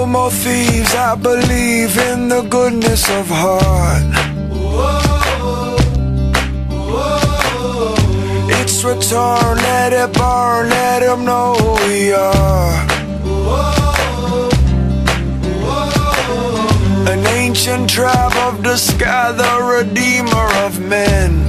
more thieves, I believe in the goodness of heart. It's return, let it burn, let them know who we are. An ancient tribe of the sky, the redeemer of men.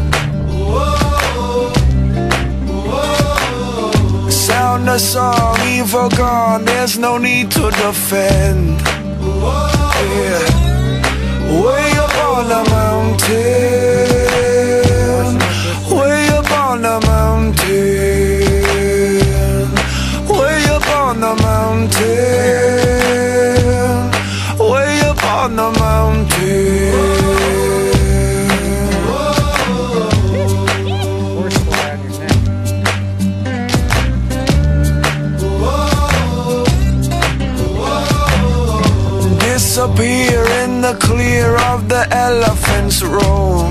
Sound the song, evil gone, there's no need to defend. Yeah. Way up on the mountain, way up on the mountain, way up on the mountain, way up on the mountain. Disappear in the clear of the elephant's room.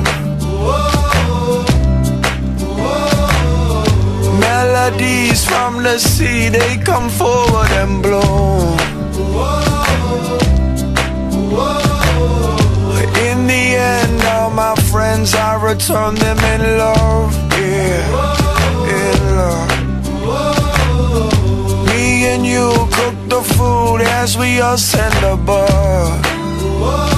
Melodies from the sea, they come forward and bloom. In the end, all my friends, I return them in love. Yeah, in love. Me and you cook the food as we ascend above.